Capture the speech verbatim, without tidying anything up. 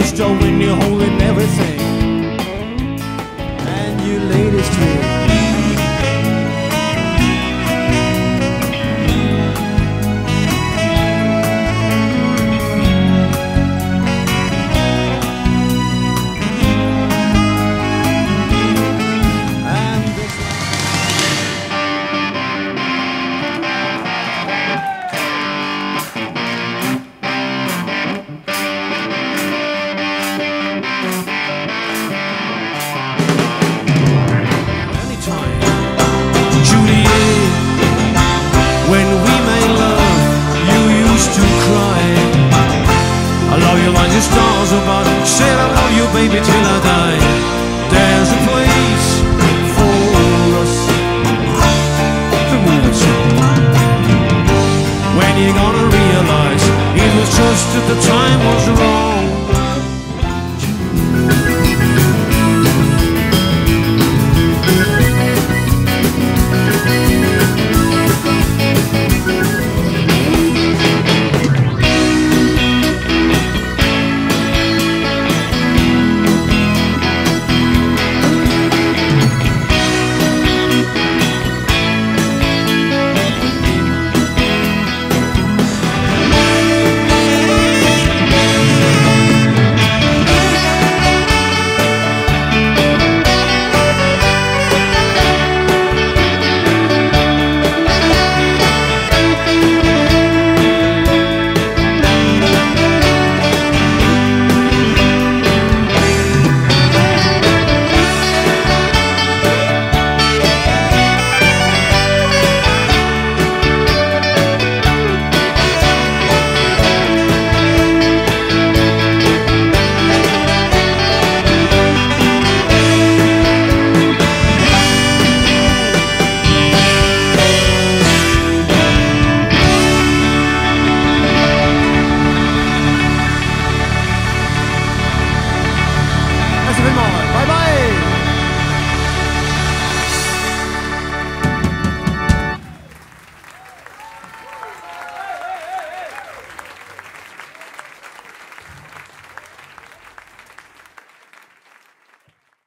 stole when you're holding everything, and you ladies too. When we made love, you used to cry. I love you like the stars above. Said I love you, baby, till I die. There's a place for us. When you gonna realize it was just that the time was wrong.